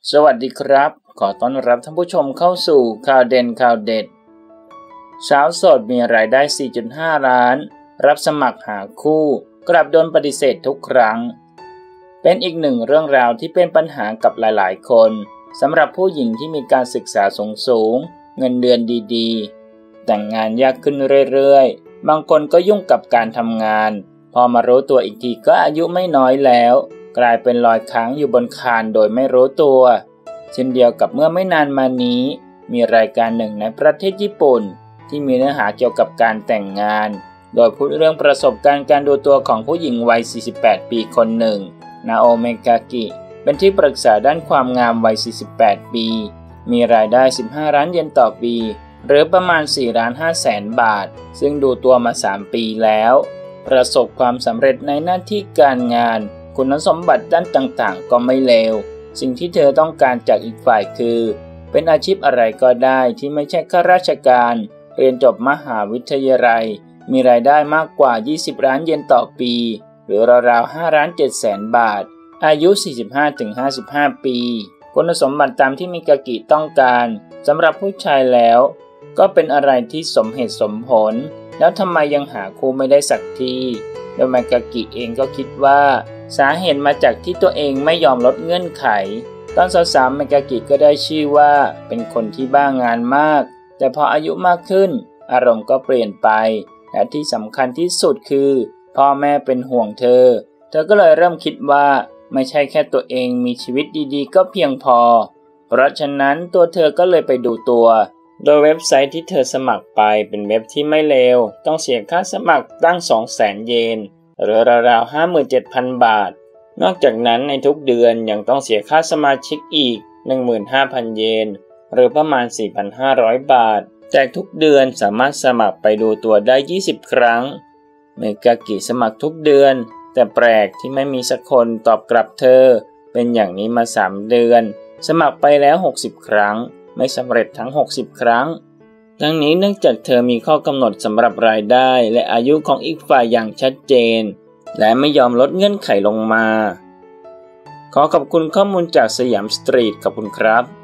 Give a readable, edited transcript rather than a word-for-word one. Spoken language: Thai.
สวัสดีครับขอต้อนรับท่านผู้ชมเข้าสู่ข่าวเด่นข่าวเด็ดสาวโสดมีรายได้ 4.5 ล้านรับสมัครหาคู่กลับโดนปฏิเสธทุกครั้งเป็นอีกหนึ่งเรื่องราวที่เป็นปัญหากับหลายๆคนสำหรับผู้หญิงที่มีการศึกษาสูงเงินเดือนดีๆแต่งงานยากขึ้นเรื่อยๆบางคนก็ยุ่งกับการทำงานพอมารู้ตัวอีกทีก็อายุไม่น้อยแล้วกลายเป็นลอยค้างอยู่บนคานโดยไม่รู้ตัวเช่นเดียวกับเมื่อไม่นานมานี้มีรายการหนึ่งในประเทศญี่ปุ่นที่มีเนื้อหาเกี่ยวกับการแต่งงานโดยพูดเรื่องประสบการณ์การดูตัวของผู้หญิงวัย 48 ปีคนหนึ่งนาโอเมกากิเป็นที่ปรึกษาด้านความงามวัย 48 ปีมีรายได้ 15 ล้านเยนต่อปีหรือประมาณ 4.5 แสนบาทซึ่งดูตัวมา 3 ปีแล้วประสบความสำเร็จในหน้าที่การงานคุณสมบัติด้านต่างๆก็ไม่เลวสิ่งที่เธอต้องการจากอีกฝ่ายคือเป็นอาชีพอะไรก็ได้ที่ไม่ใช่ข้าราชการเรียนจบมหาวิทยาลัยมีรายได้มากกว่า 20 ล้านเยนต่อปีหรือราวๆ 5.7 ล้านบาทอายุ 45-55 ปีคุณสมบัติตามที่มิกากิต้องการสำหรับผู้ชายแล้วก็เป็นอะไรที่สมเหตุสมผลแล้วทำไมยังหาคู่ไม่ได้สักทีโดยมิกากิเองก็คิดว่าสาเหตุมาจากที่ตัวเองไม่ยอมลดเงื่อนไขตอนสาวๆมิกากิก็ได้ชื่อว่าเป็นคนที่บ้างานมากแต่พออายุมากขึ้นอารมณ์ก็เปลี่ยนไปและที่สำคัญที่สุดคือพ่อแม่เป็นห่วงเธอก็เลยเริ่มคิดว่าไม่ใช่แค่ตัวเองมีชีวิตดีๆก็เพียงพอเพราะฉะนั้นตัวเธอก็เลยไปดูตัวโดยเว็บไซต์ที่เธอสมัครไปเป็นเว็บที่ไม่เลวต้องเสียค่าสมัครตั้ง 200,000 เยนหรือราวๆ 57,000 บาทนอกจากนั้นในทุกเดือนยังต้องเสียค่าสมาชิกอีก 15,000 เยนหรือประมาณ 4,500 บาทแต่ทุกเดือนสามารถสมัครไปดูตัวได้20 ครั้งเมกากิสมัครทุกเดือนแต่แปลกที่ไม่มีสักคนตอบกลับเธอเป็นอย่างนี้มา3 เดือนสมัครไปแล้ว60 ครั้งไม่สำเร็จทั้ง60 ครั้งทั้งนี้เนื่องจากเธอมีข้อกำหนดสำหรับรายได้และอายุของอีกฝ่ายอย่างชัดเจนและไม่ยอมลดเงื่อนไขลงมาขอขอบคุณข้อมูลจากสยามสตรีทขอบคุณครับ